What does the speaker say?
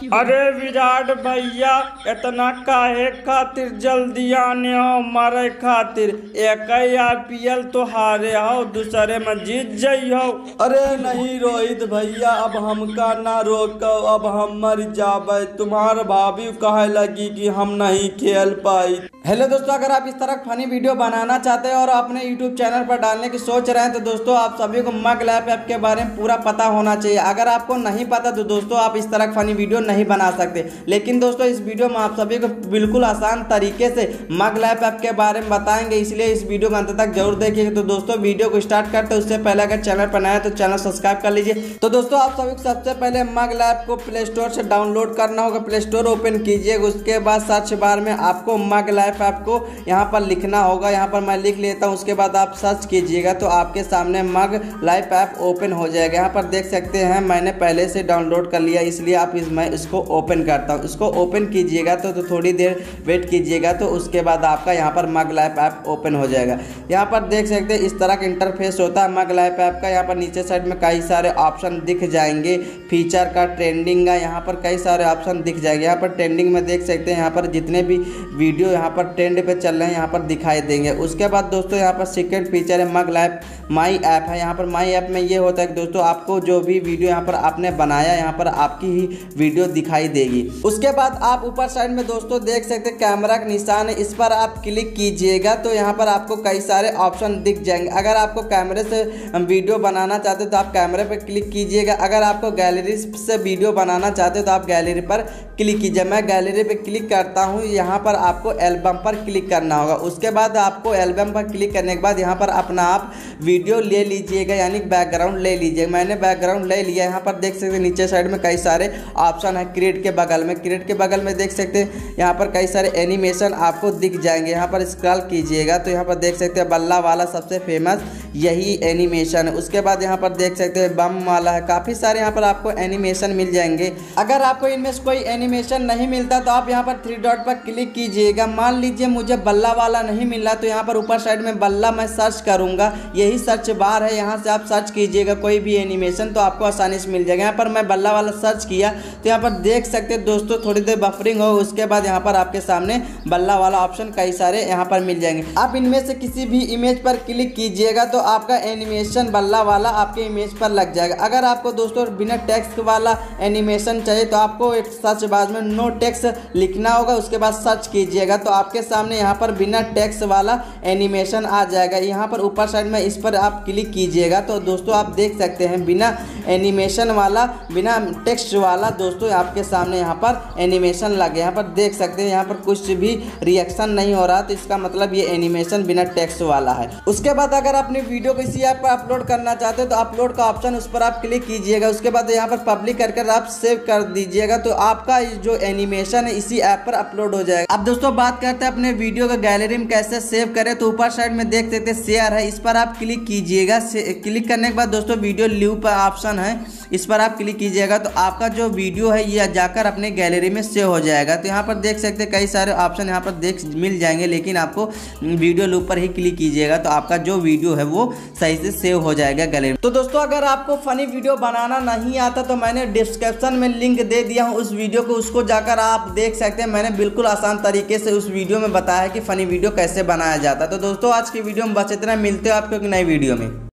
अरे विराट भैया इतना काहे खातिर जल्दी आने हो मारे खातिर? एक IPL तो हारे हो, दूसरे में जीत जाइयो। अरे नहीं रोहित भैया, अब हमका ना रोको, अब हम मर जाबे। तुम्हार भाभी कहे लगी कि हम नहीं खेल पाई। हेलो दोस्तों, अगर आप इस तरह फनी वीडियो बनाना चाहते हैं और अपने यूट्यूब चैनल पर डालने की सोच रहे हैं तो दोस्तों आप सभी को मग लाइफ ऐप के बारे में पूरा पता होना चाहिए। अगर आपको नहीं पता तो दोस्तों आप इस तरह फनी वीडियो नहीं बना सकते। लेकिन दोस्तों इस वीडियो में आप सभी को बिल्कुल आसान तरीके से मग लाइफ ऐप के बारे में बताएंगे, इसलिए इस वीडियो को अंत तक जरूर देखिएगा। तो दोस्तों वीडियो को स्टार्ट करते उससे पहले अगर चैनल पर नया है तो चैनल सब्सक्राइब कर लीजिए। तो दोस्तों आप सभी को सबसे पहले मग लाइफ को प्ले स्टोर से डाउनलोड करना होगा। प्ले स्टोर ओपन कीजिएगा, उसके बाद सर्च बार में आपको मग लाइफ ऐप को यहाँ पर लिखना होगा। यहाँ पर मैं लिख लेता हूँ, उसके बाद आप सर्च कीजिएगा तो आपके सामने मग लाइफ ऐप ओपन हो जाएगा। यहाँ पर देख सकते हैं मैंने पहले से डाउनलोड कर लिया, इसलिए आप मैं इसको ओपन करता हूँ। इसको ओपन कीजिएगा तो थोड़ी देर वेट कीजिएगा, तो उसके बाद आपका यहाँ पर मग लाइफ ऐप ओपन हो जाएगा। यहाँ पर देख सकते हैं इस तरह का इंटरफेस होता है मग लाइफ ऐप का। यहाँ पर नीचे साइड में कई सारे ऑप्शन दिख जाएंगे, फीचर का, ट्रेंडिंग का, यहाँ पर कई सारे ऑप्शन दिख जाएंगे। यहाँ पर ट्रेंडिंग में देख सकते हैं यहाँ पर जितने भी वीडियो यहाँ पर ट्रेंड पे चल रहे हैं यहाँ पर दिखाई देंगे। उसके बाद दोस्तों यहाँ पर सेकंड फीचर है मग लाइफ माई ऐप है। यहाँ पर माई ऐप में ये होता है कि दोस्तों आपको जो भी वीडियो यहाँ पर आपने बनाया यहाँ पर आपकी ही वीडियो दिखाई देगी। उसके बाद आप ऊपर साइड में दोस्तों देख सकते हैं कैमरा का निशान है, इस पर आप क्लिक कीजिएगा तो यहाँ पर आपको कई सारे ऑप्शन दिख जाएंगे। अगर आपको कैमरे से वीडियो बनाना चाहते तो आप कैमरे पर क्लिक कीजिएगा। अगर आपको गैलरी से वीडियो बनाना चाहते तो आप गैलरी पर क्लिक कीजिए। मैं गैलरी पर क्लिक करता हूँ, यहाँ पर आपको एल्बम पर क्लिक करना होगा। उसके बाद आपको एल्बम पर क्लिक करने के बाद यहाँ पर अपना आप वीडियो ले लीजिएगा, यानी बैकग्राउंड ले लीजिएगा। मैंने बैकग्राउंड ले लिया। यहाँ पर देख सकते हैं नीचे साइड में कई सारे ऑप्शन है। क्रिएट के बगल में, क्रिएट के बगल में देख सकते हैं यहाँ पर कई सारे एनिमेशन आपको दिख जाएंगे। यहाँ पर स्क्रॉल कीजिएगा तो यहाँ पर देख सकते हैं बल्ला वाला सबसे फेमस यही एनिमेशन है। उसके बाद यहाँ पर देख सकते हैं बम वाला है, काफ़ी सारे यहाँ पर आपको एनिमेशन मिल जाएंगे। अगर आपको इनमें से कोई एनिमेशन नहीं मिलता तो आप यहाँ पर 3 डॉट पर क्लिक कीजिएगा। मान लीजिए मुझे बल्ला वाला नहीं मिला तो यहाँ पर ऊपर साइड में बल्ला मैं सर्च करूँगा, यही सर्च बार है, यहाँ से आप सर्च कीजिएगा कोई भी एनिमेशन तो आपको आसानी से मिल जाएगा। यहाँ पर मैं बल्ला वाला सर्च किया तो यहाँ पर देख सकते हैं दोस्तों थोड़ी देर बफरिंग हो, उसके बाद यहाँ पर आपके सामने बल्ला वाला ऑप्शन कई सारे यहाँ पर मिल जाएंगे। आप इनमें से किसी भी इमेज पर क्लिक कीजिएगा तो आपका एनिमेशन बल्ला वाला आपके इमेज पर लग जाएगा। अगर आपको दोस्तों बिना टेक्स्ट वाला एनिमेशन चाहिए तो आपको एक सर्च बार में नो टेक्स्ट लिखना होगा, उसके बाद सर्च कीजिएगा तो आपके सामने यहाँ पर बिना टेक्स्ट वाला एनिमेशन आ जाएगा। यहाँ पर ऊपर साइड में इस पर आप क्लिक कीजिएगा तो दोस्तों आप देख सकते हैं बिना एनिमेशन वाला, बिना टेक्स्ट वाला दोस्तों आपके सामने यहाँ पर एनिमेशन लगे। यहाँ पर देख सकते हैं यहाँ पर कुछ भी रिएक्शन नहीं हो रहा, तो इसका मतलब ये एनिमेशन बिना टेक्स्ट वाला है। उसके बाद अगर अपनी वीडियो को इसी ऐप पर अपलोड करना चाहते हो तो अपलोड का ऑप्शन उस पर आप क्लिक कीजिएगा। उसके बाद यहाँ पर पब्लिक कर आप सेव कर दीजिएगा तो आपका जो एनिमेशन है इसी ऐप पर अपलोड हो जाएगा। अब दोस्तों बात करते हैं अपने वीडियो को गैलरी में कैसे सेव करें। तो ऊपर साइड में देख सकते हैं शेयर है, इस पर आप क्लिक कीजिएगा। क्लिक करने के बाद दोस्तों वीडियो लीव पर ऑप्शन है, इस पर आप क्लिक कीजिएगा तो आपका जो वीडियो है ये जाकर अपने गैलरी में सेव हो जाएगा। तो यहाँ पर देख सकते हैं कई सारे ऑप्शन यहाँ पर मिल जाएंगे, लेकिन आपको वीडियो लूप पर ही क्लिक कीजिएगा तो आपका जो वीडियो है वो सही से सेव हो जाएगा गैलरी में। तो दोस्तों अगर आपको फनी वीडियो बनाना नहीं आता तो मैंने डिस्क्रिप्शन में लिंक दे दिया हूँ उस वीडियो को, उसको जाकर आप देख सकते हैं। मैंने बिल्कुल आसान तरीके से उस वीडियो में बताया है कि फनी वीडियो कैसे बनाया जाता है। तो दोस्तों आज की वीडियो में बस इतना, मिलते हो आपको एक नई वीडियो में।